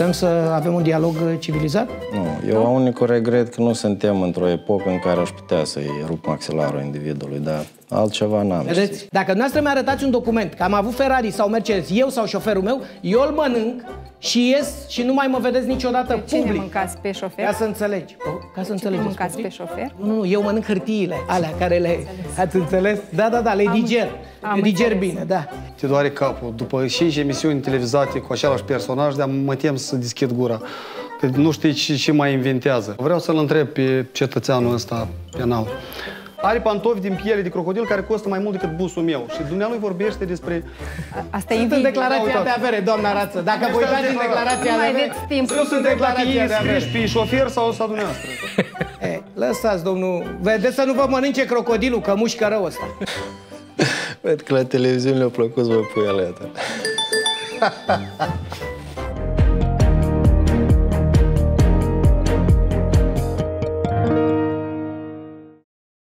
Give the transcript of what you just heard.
Vrem să avem un dialog civilizat? Nu, eu unicul regret că nu suntem într-o epocă în care aș putea să-i rup maxilarul individului, dar altceva n-am. Vedeți? Dacă dumneavoastră mi-arătați un document că am avut Ferrari sau Mercedes, eu sau șoferul meu, eu îl mănânc și ies și nu mai mă vedeți niciodată public. Cine mâncați pe șofer? Ca să înțelegi. Ca să înțelegeți. Mâncați pe șofer? Nu, eu mănânc hârtiile alea care le... Ați înțeles? Da, le diger. Le diger bine, da. Te doare capul. După 5 emisiuni televizate cu același personaj, dar mă tem să deschid gura. Că nu știi ce mai inventează. Vreau să-l întreb pe cetățeanul ăsta penal. Are pantofi din piele de crocodil care costă mai mult decât busul meu. Și dumnealui vorbește despre... Asta e Sunt în declarația de avere, doamna Rață. Dacă vă uitați în declarația de avere... Nu sunt declarația de avere. Pe șofer sau dumneavoastră? Lăsați, domnul... Vedeți să nu vă mănânce crocodilul, că mușcă rău ăsta. Văd că la televiziune le-a plăcut să vă pui alea.